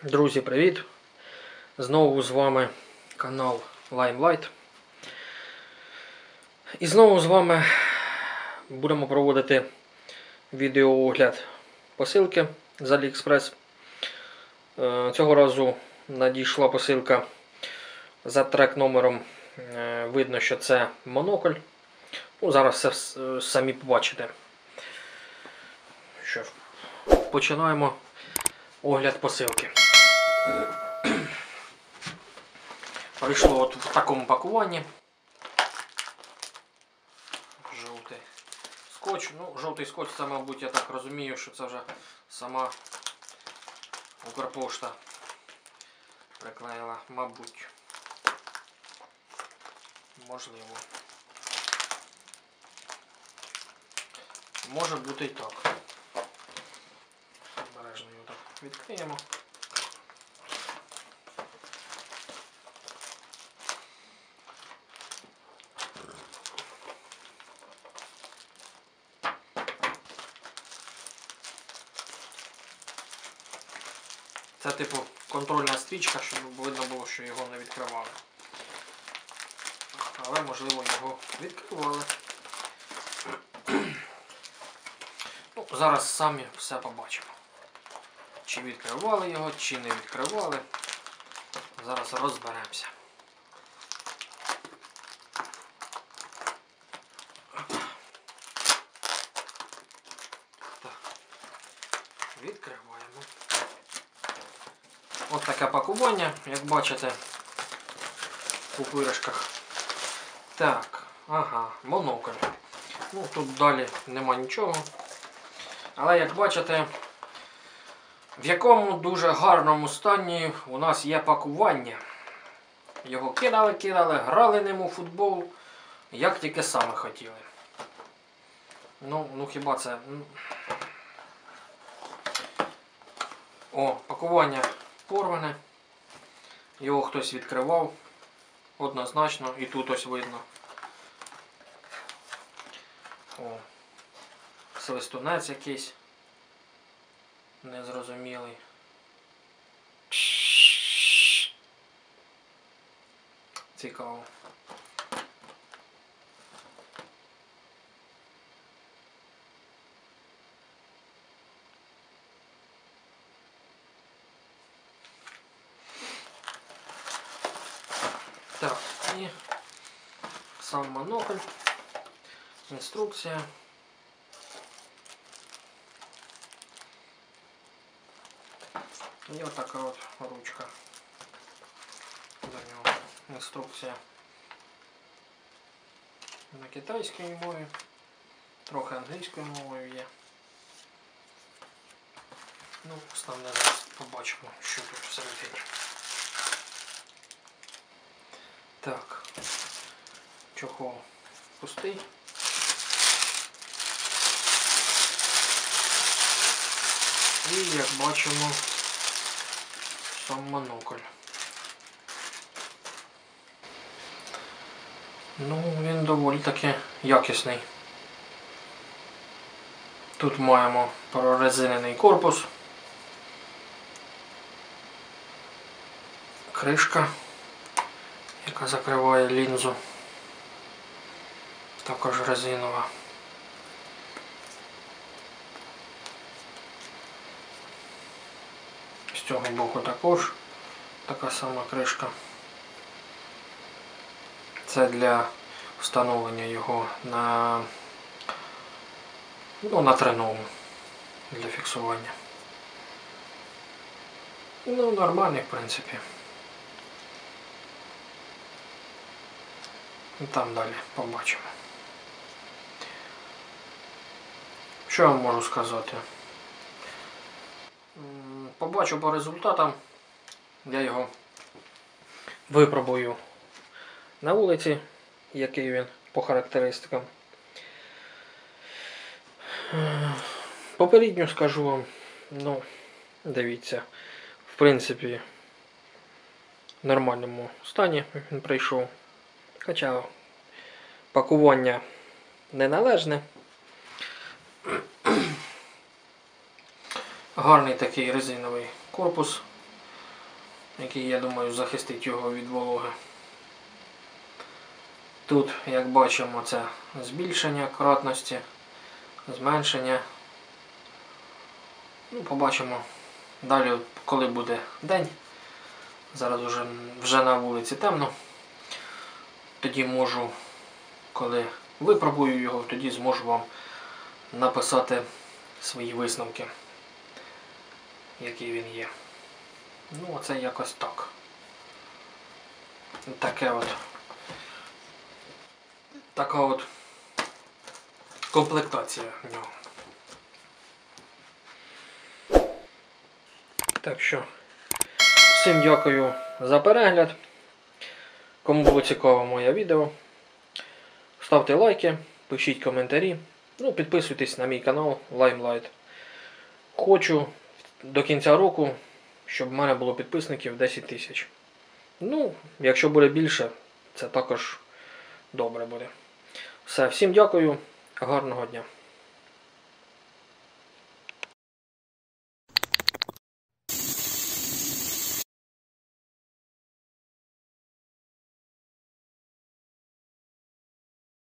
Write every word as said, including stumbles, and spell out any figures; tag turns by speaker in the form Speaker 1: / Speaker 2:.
Speaker 1: Друзі, привіт! Знову з вами канал Limelight. І знову з вами будемо проводити відеоогляд посилки з AliExpress. Цього разу надійшла посилка за трек номером. Видно, що це монокль. Ну, зараз все самі побачите. Що ж, починаємо огляд посилки. Прийшло от в такому пакуванні. Жовтий скотч. Ну, жовтий скотч, це, мабуть, я так розумію, що це вже сама Укрпошта приклеїла, мабуть. Можливо. Може бути і так. Обережно його так відкриємо. Це типу контрольна стрічка, щоб видно було, що його не відкривали. Але можливо його відкривали. Ну, зараз самі все побачимо. Чи відкривали його, чи не відкривали. Зараз розберемося. Так. Відкриваємо. Ось таке пакування, як бачите, у пупиришках. Так, ага, монокль. Ну, тут далі нема нічого. Але, як бачите, в якому дуже гарному стані у нас є пакування. Його кидали, кидали, грали ним у футбол, як тільки саме хотіли. Ну, ну хіба це... О, пакування порване. Його хтось відкривав. Однозначно. І тут ось видно. О, свистунець якийсь. Незрозумілий. Цікаво. Так, і сам монокль, інструкція. І отака от ручка до нього. Інструкція на китайській мові, трохи англійською мовою є. Ну, основне зараз побачимо, що тут всередині. Так, чохол пустий. І, як бачимо, сам монокль. Ну, він доволі таки якісний. Тут маємо прорезинений корпус, кришка, яка закриває лінзу, також резинова. З цього боку також така сама кришка. Це для встановлення його на, ну, на треногу, для фіксування. Ну, нормальний, в принципі. І там далі побачимо. Що я вам можу сказати? Побачу по результатам. Я його випробую на вулиці, який він по характеристикам. Попередньо скажу вам, ну, дивіться, в принципі, в нормальному стані він прийшов. Хоча пакування неналежне. Гарний такий резиновий корпус який, я думаю, захистить його від вологи. Тут, як бачимо, це збільшення кратності, зменшення. Ну, побачимо далі, коли буде день. Зараз вже, вже на вулиці темно. Тоді можу, коли випробую його, тоді зможу вам написати свої висновки, який він є. Ну, оце якось так. Таке от. Така от комплектація в нього. Так що, всім дякую за перегляд. Кому було цікаво моє відео, ставте лайки, пишіть коментарі. Ну, підписуйтесь на мій канал Limelight. Хочу до кінця року, щоб в мене було підписників десять тисяч. Ну, якщо буде більше, це також добре буде. Все, всім дякую, гарного дня.